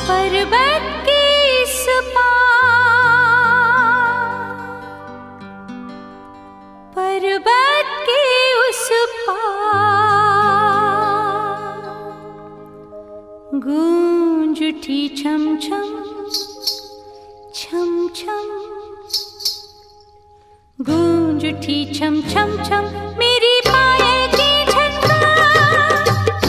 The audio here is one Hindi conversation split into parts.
पर्वत के इस पार, पर्वत के उस पार, गूंज उठी छम छम छम छम, गूंज उठी छम छम छम मेरी पायल की झनकार।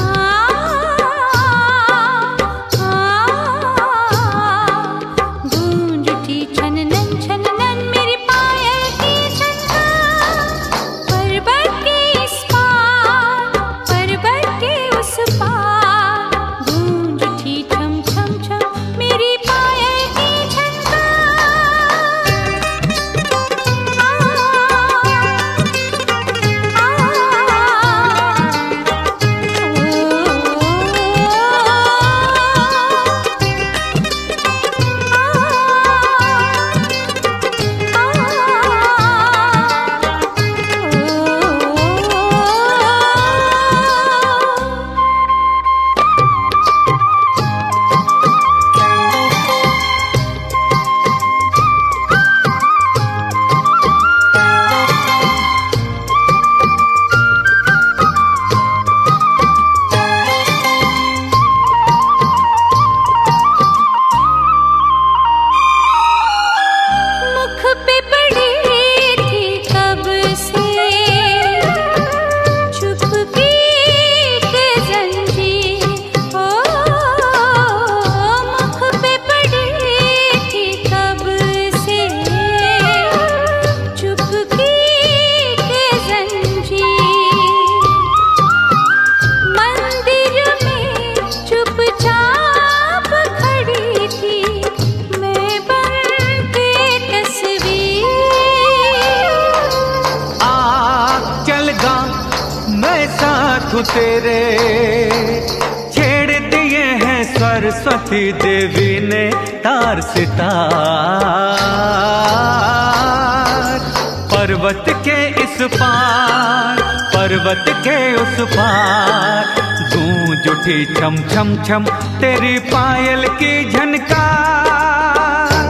गूंज उठी छननन छननन मेरी पायल की झनकार। पर्वत के इस पार, पर्वत के उस पार, गूंज उठी छम छम छम मेरी पायल की तेरे छेड़ दिए हैं सरस्वती देवी ने तार सितार। पर्वत के इस पार, पर्वत के उस पार, गूंज उठी छम छम छम तेरी पायल की झनकार।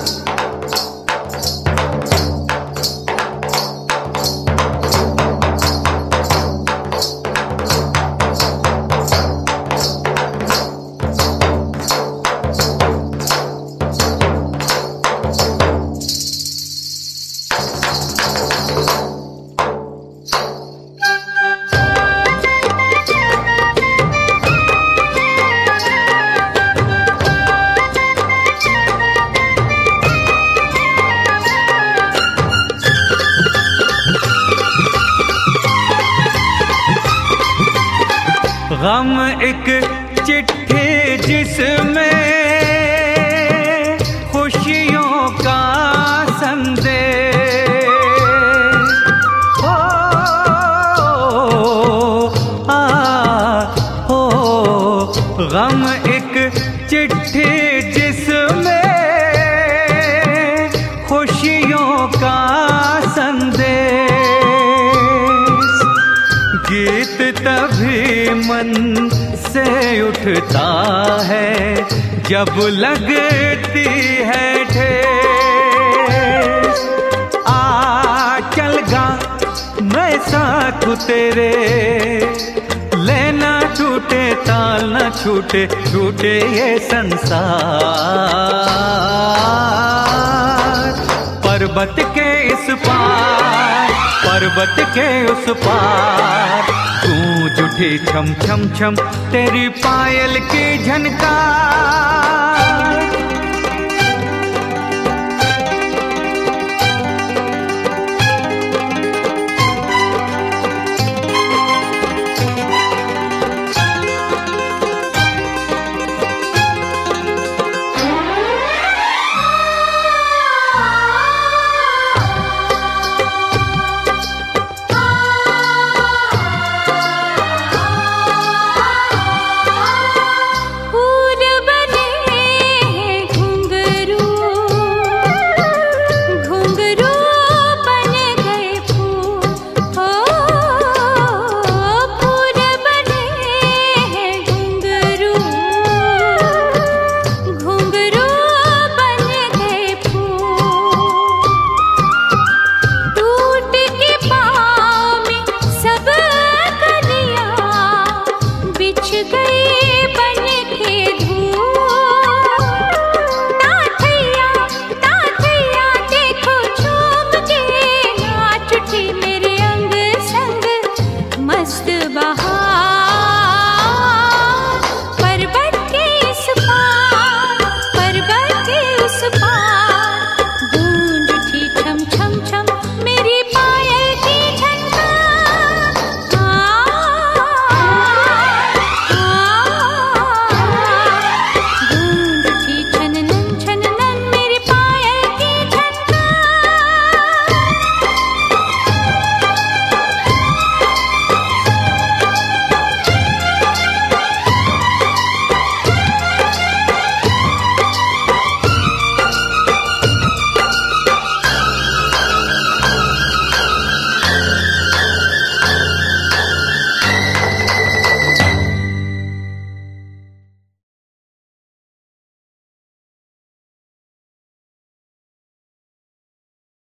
गम एक चिट्ठी जिसमें खुशियों का संदेश हो, हो गम एक चिट्ठी जिसमें खुशियों का संदेश। गीत तभी मन से उठता है जब लगती है ठेस। आ चल गा मैं साथ तेरे, लेना टूटे ताल न छूटे, टूटे ये संसार। पर्वत के इस पार, पर्वत के उस पार, गूंज उठी छम छम छम तेरी पायल की झनकार।